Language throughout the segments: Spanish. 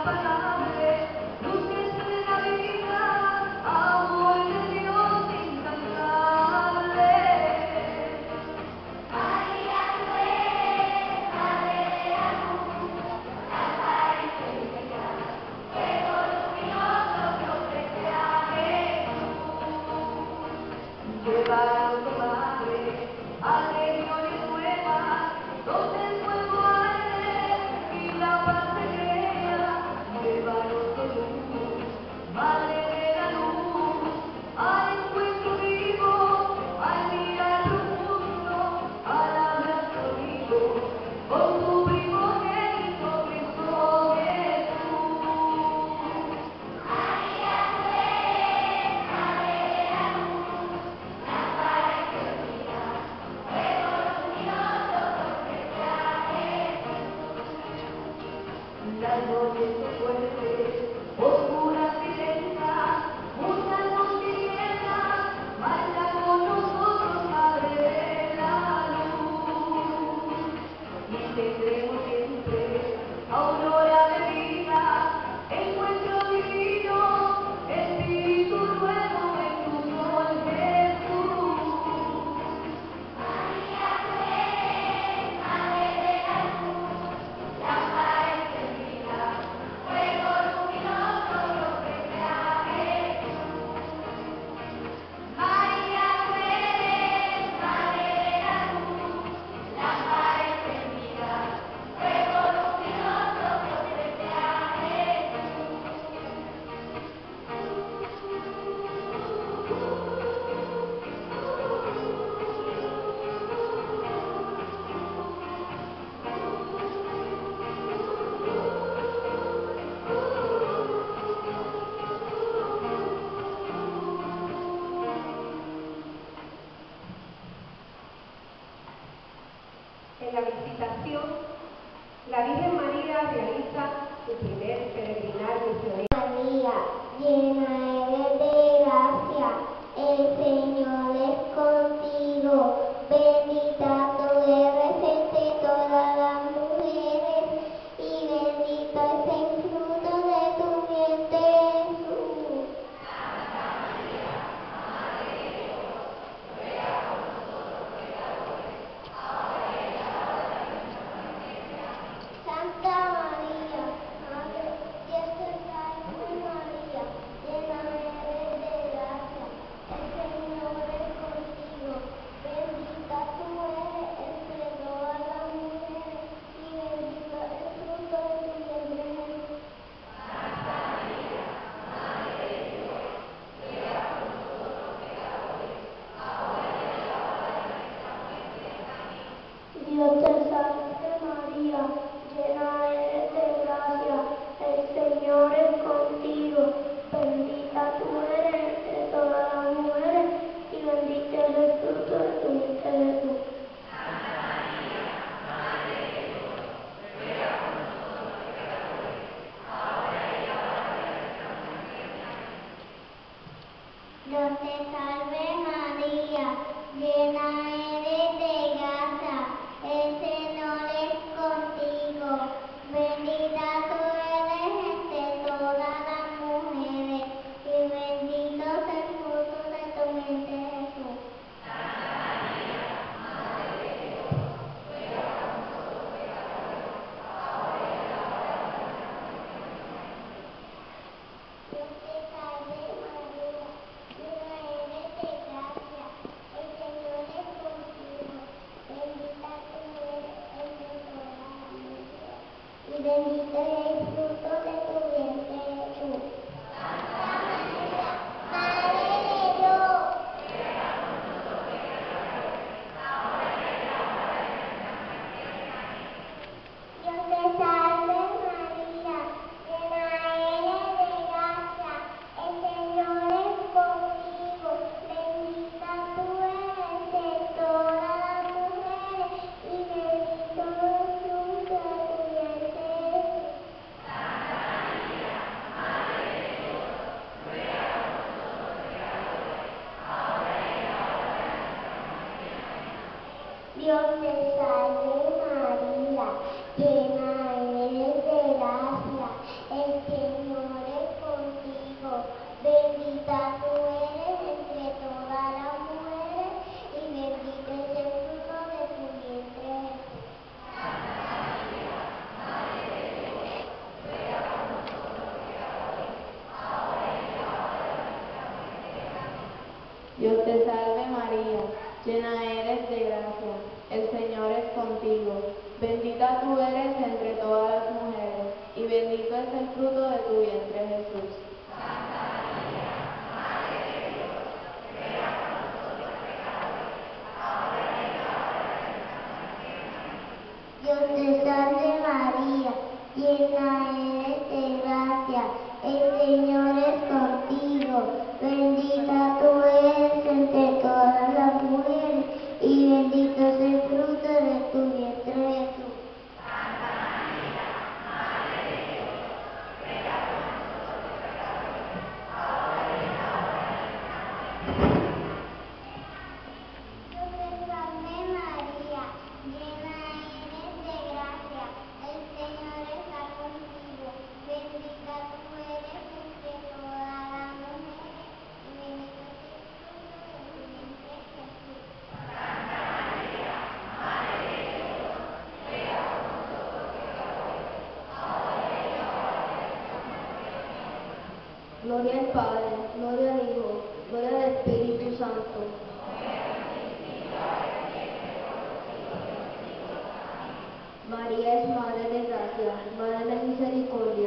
En la visitación, la Virgen María realiza su primer peregrinar misionero. María, llena eres de gracia, el Señor es contigo, bendita tú eres entre todas las mujeres, y bendito es el fruto de tu vientre, Jesús. Santa María, Madre de Dios, ruega por nosotros pecadores, ahora y en la hora de nuestra muerte. Amén. Santa María, Madre Dios te salve María, llena eres de gracia, el Señor es contigo, bendita tú eres entre todas las mujeres, y bendito es el fruto de tu vientre, Jesús. Santa María, Madre de Dios, ruega por nosotros pecadores, ahora y en la hora de nuestra muerte. Amén. Dios te salve María, llena eres de gracia, el Señor es contigo, bendita tú eres entre todas las mujeres, y bendito es el fruto de tu vientre, Jesús. Santa María, Madre de Dios, ruega por nosotros pecadores, ahora y en la hora de nuestra muerte. Amén. Dios te salve María, llena eres de gracia, el Señor es contigo, bendita tú eres entre todas las mujeres, y bendito es el fruto de tu vientre, Jesús. Santa María, Madre de Dios, ruega por nosotros pecadores, ahora y en la hora de nuestra muerte. Amén. Dios te salve María, llena eres de gracia, el Señor es contigo, bendita tú eres entre todas las mujeres, y bendito es el fruto de tu vientre, Jesús. Santa María, Madre de Dios, Ruega por nosotros pecadores, ahora y en la hora de nuestra muerte. Amén. Dios te salve María, llena eres de gracia, el Señor es contigo, bendita tú eres entre todas las mujeres, y bendito es el fruto de tu vientre, Jesús. Santa María, Madre de Dios, ruega por nosotros pecadores, ahora y en la hora de nuestra muerte. Amén. Dios te salve María, llena eres de gracia, el Dios te salve María, llena eres de gracia, el Señor es contigo. Bendita tú eres entre todas las mujeres, y bendito es el fruto de tu vientre Jesús. Dios te salve María, llena eres de gracia, el Señor es contigo, bendita tú eres entre todas las mujeres, y bendito es el fruto de tu vientre Jesús. Dios te salve María, llena eres de gracia, el Señor está contigo, bendita tú eres entre todas las mujeres, y bendito es el fruto de tu vientre Jesús. Gloria al Padre, gloria al Hijo, gloria al Espíritu Santo. María es Madre de Gracia, Madre de Misericordia.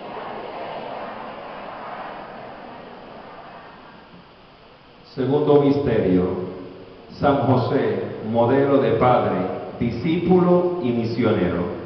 Segundo misterio. San José, modelo de padre, discípulo y misionero.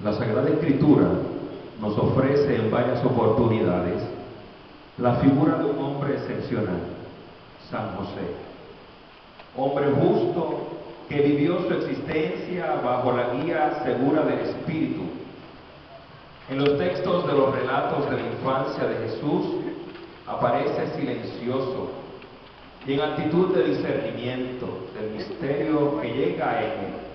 La Sagrada Escritura nos ofrece en varias oportunidades la figura de un hombre excepcional, San José, hombre justo que vivió su existencia bajo la guía segura del Espíritu. En los textos de los relatos de la infancia de Jesús aparece silencioso y en actitud de discernimiento del misterio que llega a él.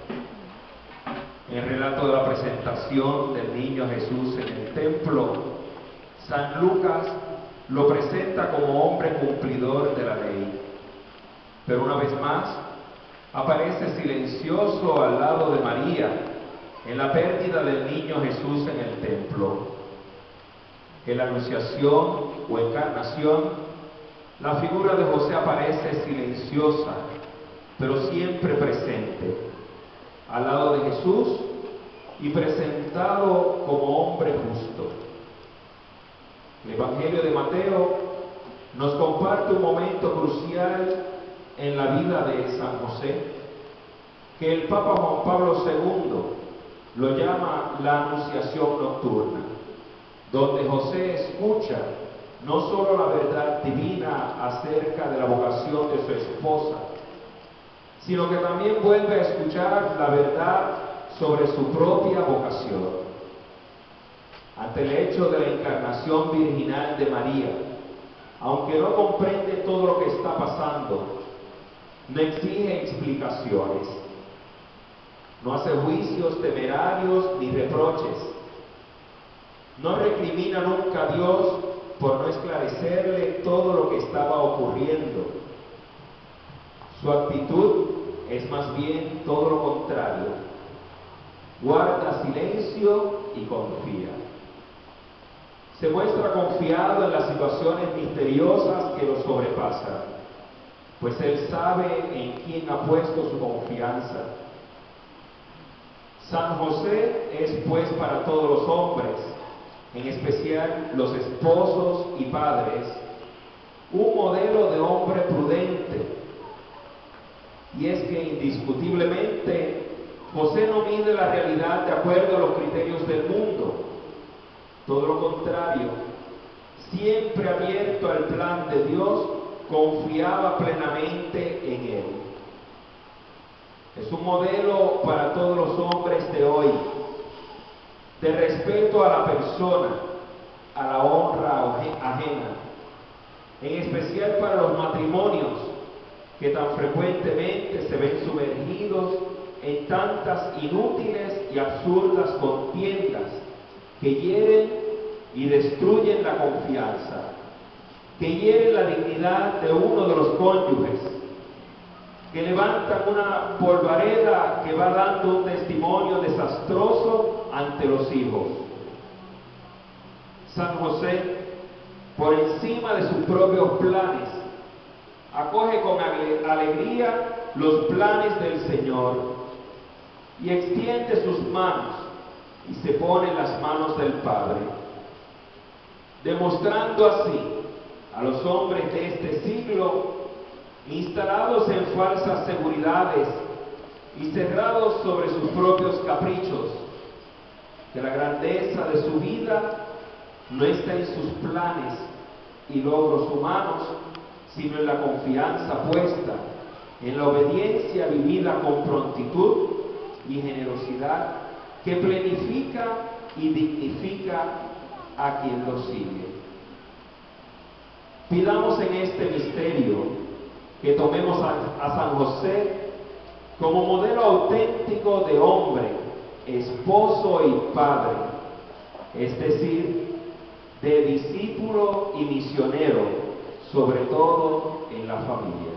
En el relato de la presentación del niño Jesús en el templo, San Lucas lo presenta como hombre cumplidor de la ley. Pero una vez más, aparece silencioso al lado de María en la pérdida del niño Jesús en el templo. En la Anunciación o Encarnación, la figura de José aparece silenciosa, pero siempre presente, al lado de Jesús y presentado como hombre justo. El Evangelio de Mateo nos comparte un momento crucial en la vida de San José, que el Papa Juan Pablo II lo llama la Anunciación nocturna, donde José escucha no solo la verdad divina acerca de la vocación de su esposa, sino que también vuelve a escuchar la verdad sobre su propia vocación. Ante el hecho de la encarnación virginal de María, aunque no comprende todo lo que está pasando, no exige explicaciones, no hace juicios temerarios ni reproches, no recrimina nunca a Dios por no esclarecerle todo lo que estaba ocurriendo. Su actitud es más bien todo lo contrario. Guarda silencio y confía. Se muestra confiado en las situaciones misteriosas que lo sobrepasan, pues él sabe en quién ha puesto su confianza. San José es pues para todos los hombres, en especial los esposos y padres, un modelo de hombre prudente. Y es que indiscutiblemente José no mide la realidad de acuerdo a los criterios del mundo. Todo lo contrario, siempre abierto al plan de Dios, confiaba plenamente en él. Es un modelo para todos los hombres de hoy, de respeto a la persona, a la honra ajena, en especial para los matrimonios que tan frecuentemente se ven sumergidos en tantas inútiles y absurdas contiendas que hieren y destruyen la confianza, que hieren la dignidad de uno de los cónyuges, que levantan una polvareda que va dando un testimonio desastroso ante los hijos. San José, por encima de sus propios planes, acoge con alegría los planes del Señor y extiende sus manos y se pone en las manos del Padre, demostrando así a los hombres de este siglo, instalados en falsas seguridades y cerrados sobre sus propios caprichos, que la grandeza de su vida no está en sus planes y logros humanos, sino en la confianza puesta en la obediencia vivida con prontitud y generosidad que plenifica y dignifica a quien lo sigue. Pidamos en este misterio que tomemos a San José como modelo auténtico de hombre, esposo y padre, es decir, de discípulo y misionero, sobre todo en la familia.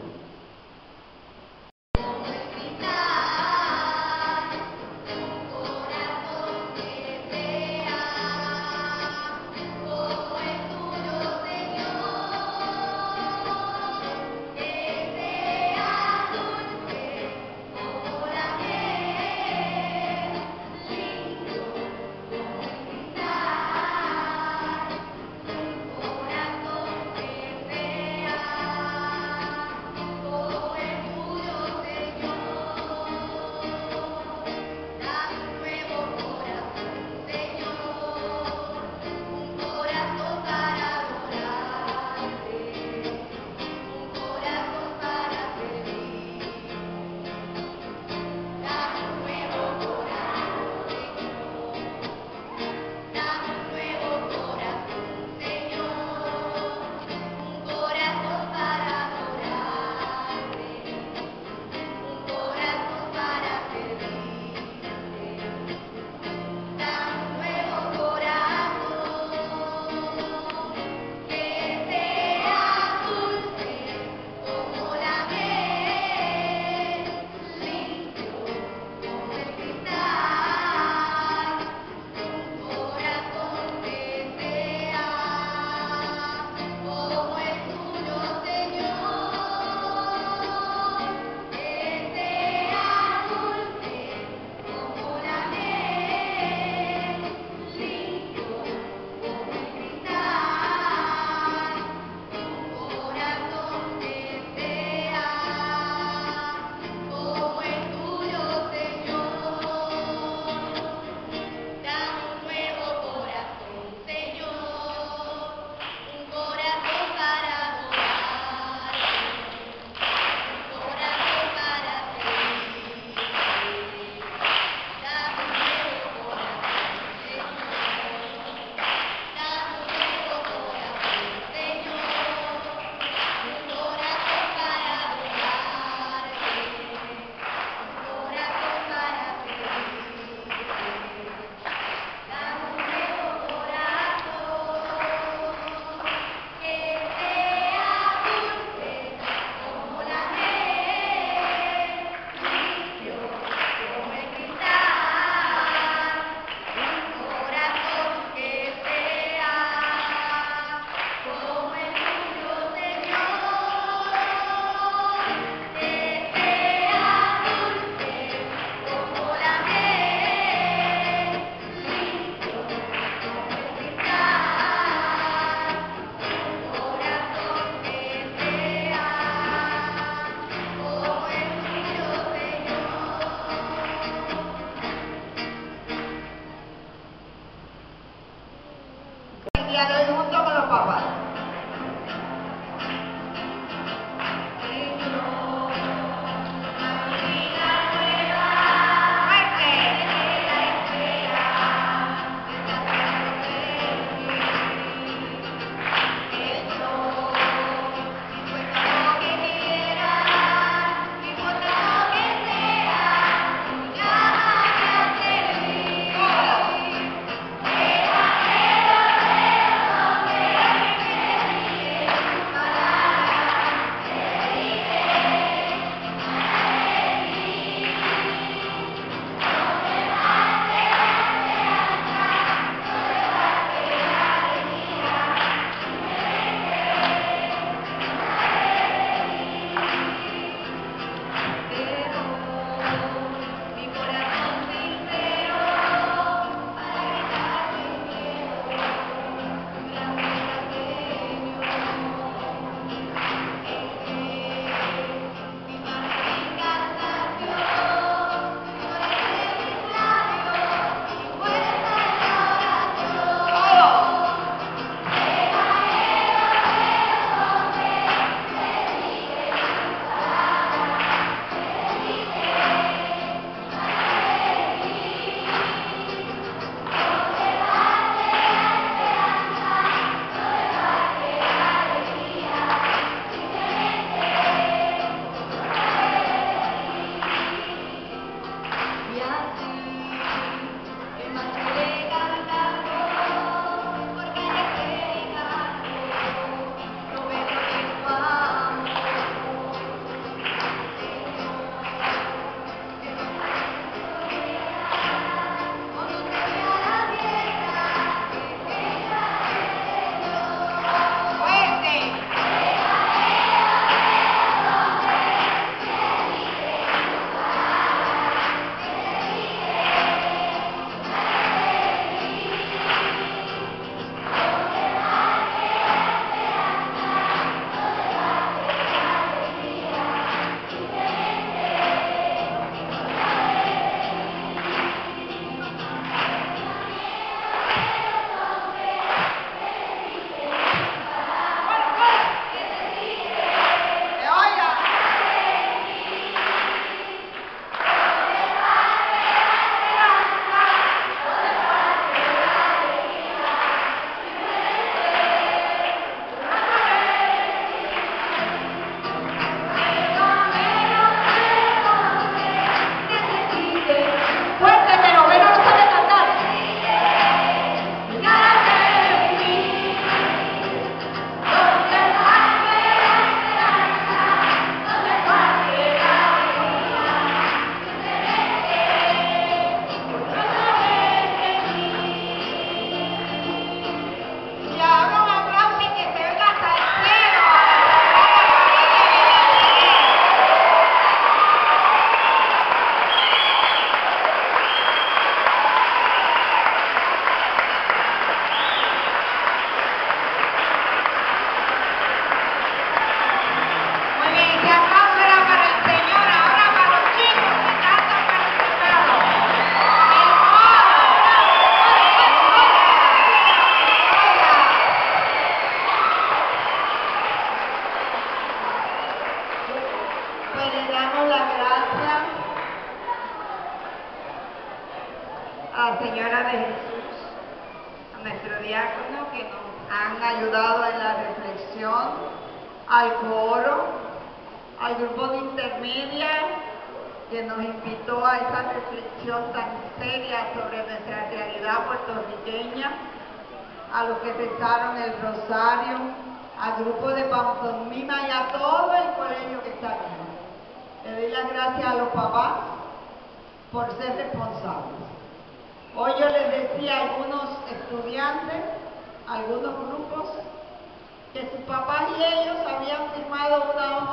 a la Señora de Jesús, a nuestro diácono que nos han ayudado en la reflexión, al coro, al grupo de intermedia que nos invitó a esa reflexión tan seria sobre nuestra realidad puertorriqueña, a los que rezaron el rosario, al grupo de pantomima y a todo el colegio que está aquí. Le doy las gracias a los papás por ser responsables. Hoy yo les decía a algunos estudiantes, a algunos grupos, que sus papás y ellos habían firmado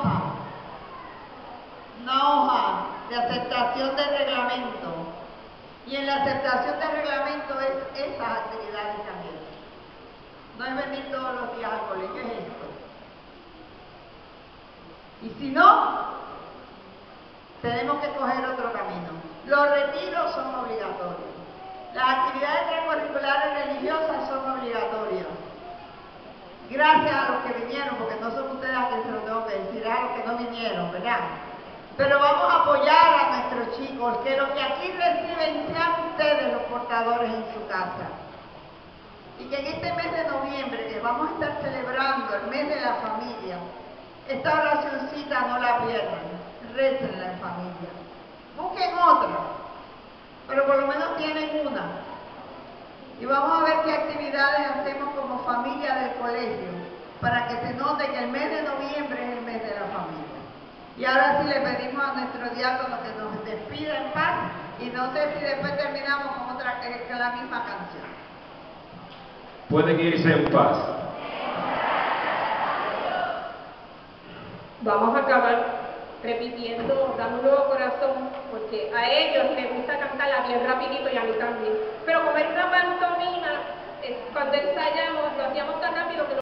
una hoja de aceptación de reglamento. Y en la aceptación de reglamento es esas actividades también. No es venir todos los días al colegio, es esto. Y si no, tenemos que coger otro camino. Los retiros son obligatorios. Las actividades extracurriculares religiosas son obligatorias. Gracias a los que vinieron, porque no son ustedes a quienes se lo tengo que decir, a los que no vinieron, ¿verdad? Pero vamos a apoyar a nuestros chicos, que lo que aquí reciben sean ustedes los portadores en su casa. Y que en este mes de noviembre, que vamos a estar celebrando el mes de la familia, esta oracioncita no la pierdan, récenla en familia. Busquen otra, pero por lo menos tienen una. Y vamos a ver qué actividades hacemos como familia del colegio, para que se note que el mes de noviembre es el mes de la familia. Y ahora sí le pedimos a nuestro diácono que nos despida en paz, y no sé si después terminamos con otra que la misma canción. Pueden irse en paz. Vamos a acabar repitiendo, dando un nuevo corazón, porque a ellos les gusta cantarla bien rapidito y a mí también. Pero como es una pantomima, cuando ensayamos lo hacíamos tan rápido que no